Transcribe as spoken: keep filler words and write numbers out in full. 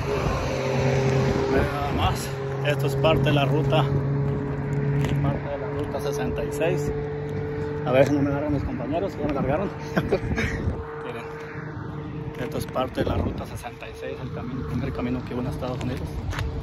Nada más, esto es parte de la ruta, parte de la ruta sesenta y seis. A ver si no me agarran mis compañeros, ya me largaron. Miren, esto es parte de la ruta sesenta y seis, el, camino, el primer camino que une a Estados Unidos.